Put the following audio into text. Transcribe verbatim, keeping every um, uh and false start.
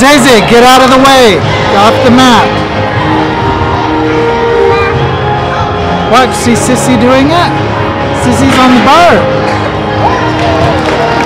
Zay, get out of the way. Get off the mat. What? See Sissy doing it? Sissy's on the bar.